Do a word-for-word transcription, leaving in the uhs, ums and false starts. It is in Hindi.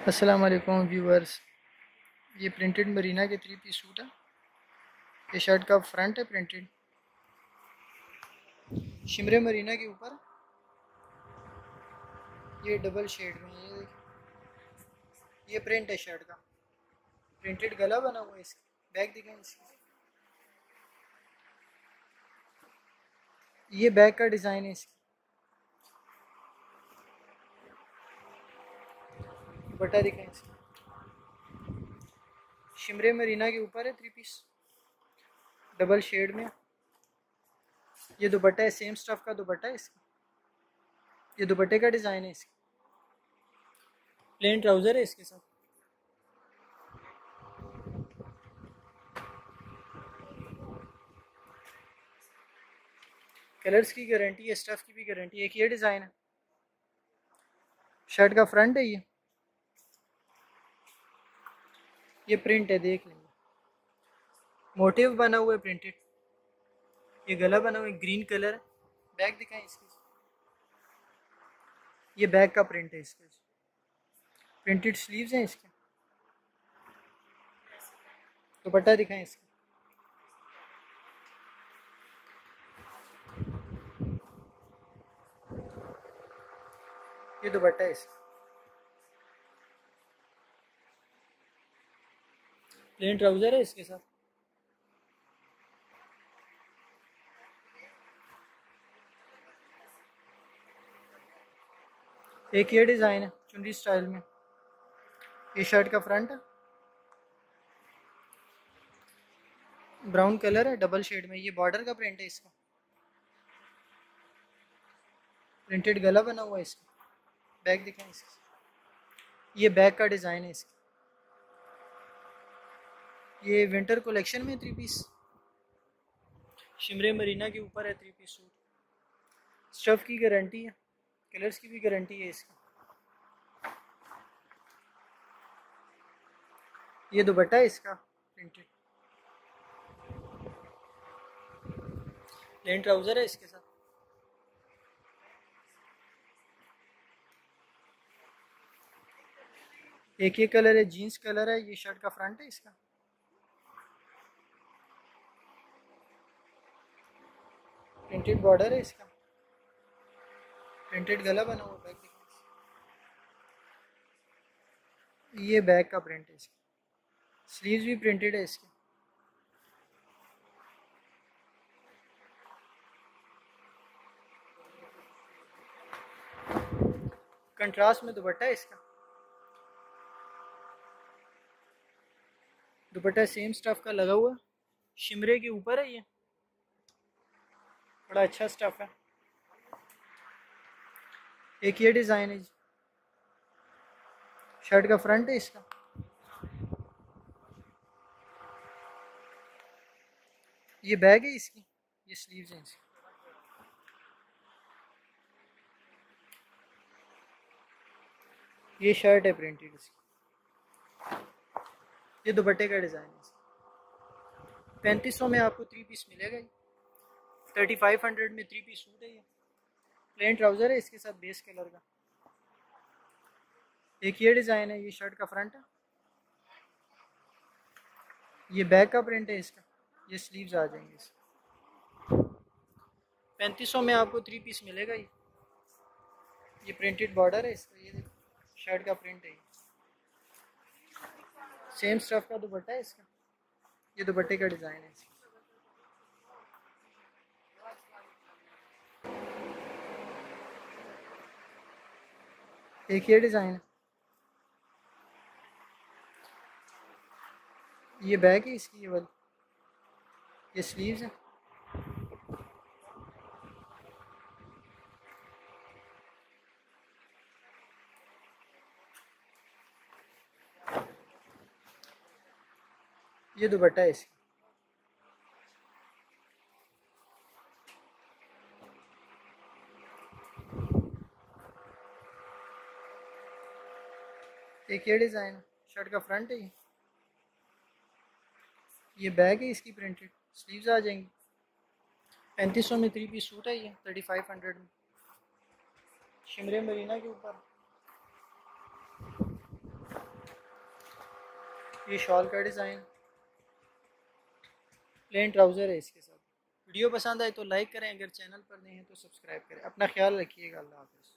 अस्सलाम वालेकुम व्यूअर्स। ये प्रिंटेड मरीना के थ्री पीस सूट है। ये शर्ट का फ्रंट है प्रिंटेड, शिमरे मरीना के ऊपर। ये डबल शेड में, ये देखिए, ये प्रिंट है शर्ट का। प्रिंटेड गला बना हुआ है इसका। बैक दिखाएं इसकी। ये बैक का डिज़ाइन है इसकी। दुपट्टा दिखाएं इसका। शिमरे मरीना के ऊपर है थ्री पीस, डबल शेड में। ये दुपट्टा है, सेम स्टफ का दुपट्टा है इसका। ये दुपट्टे का डिज़ाइन है इसका। प्लेन ट्राउज़र है इसके साथ। कलर्स की गारंटी है, स्टफ की भी गारंटी है। एक ये डिज़ाइन है, शर्ट का फ्रंट है। ये ये प्रिंट है, देख लेंगे। मोटिव बना हुआ है प्रिंटेड। ये गला बना हुआ है, ग्रीन कलर है। बैक दिखाएं इसकी। ये बैक का प्रिंट है इसके। प्रिंटेड स्लीव्स हैं इसके। दुपट्टा दिखाएं इसका। ये दुपट्टा है इसका। प्लेन ट्राउजर है इसके साथ। एक ये डिज़ाइन है चुनरी स्टाइल में। ये शर्ट का फ्रंट है, ब्राउन कलर है, डबल शेड में। ये बॉर्डर का प्रिंट है इसका। प्रिंटेड गला बना हुआ है इसका। बैक दिखाएं इसका। ये बैक का डिज़ाइन है इसका। ये विंटर कलेक्शन में थ्री पीस, शिमरे मरीना के ऊपर है थ्री पीस सूट। स्टफ की गारंटी है, कलर्स की भी गारंटी है इसकी। ये दुपट्टा है इसका प्रिंटेड। प्लेन ट्राउजर है इसके साथ। एक ये कलर है, जीन्स कलर है। ये शर्ट का फ्रंट है इसका। प्रिंटेड बॉर्डर है इसका। प्रिंटेड गला बना हुआ। बैक दिखाएं। ये बैक का प्रिंट है इसका। स्लीव्स भी प्रिंटेड है इसके। कंट्रास्ट में दुपट्टा है इसका। दुपट्टा सेम स्टफ का लगा हुआ, शिमरे के ऊपर है। ये बड़ा अच्छा स्टफ है। एक ये डिज़ाइन है, शर्ट का फ्रंट है इसका। ये बैग है इसकी। ये स्लीव्स हैं इसकी। ये शर्ट है प्रिंटेड इसकी। ये दुपट्टे का डिज़ाइन है। पैंतीस सौ में आपको थ्री पीस मिलेगा। ये थर्टी फाइव हंड्रेड में थ्री पीस सूट है। ये प्लेन ट्राउज़र है इसके साथ, बेस कलर का। एक ये डिज़ाइन है, ये शर्ट का फ्रंट है। ये बैक का प्रिंट है इसका। ये स्लीव्स आ जाएंगे इसके। पैंतीस सौ में आपको थ्री पीस मिलेगा। ये ये प्रिंटेड बॉर्डर है इसका। ये देखो, शर्ट का प्रिंट है। सेम स्टफ का दुपट्टा है इसका। ये दुपट्टे का डिज़ाइन है इसका। एक ये डिज़ाइन है। ये बैक है इसकी। ये वाली, ये स्लीव्स है। ये दुपट्टा है इसकी। एक ये डिज़ाइन है, शर्ट का फ्रंट है। ये ये बैग है इसकी। प्रिंटेड स्लीव्स आ जाएंगी। पैंतीस सौ में थ्री पीस सूट है। ये थर्टी फाइव हंड्रेड में, शिमरे मरीना के ऊपर। ये शॉल का डिज़ाइन, प्लेन ट्राउज़र है इसके साथ। वीडियो पसंद आए तो लाइक करें, अगर चैनल पर नहीं है तो सब्सक्राइब करें। अपना ख्याल रखिएगा, अल्लाह हाफ़िज़।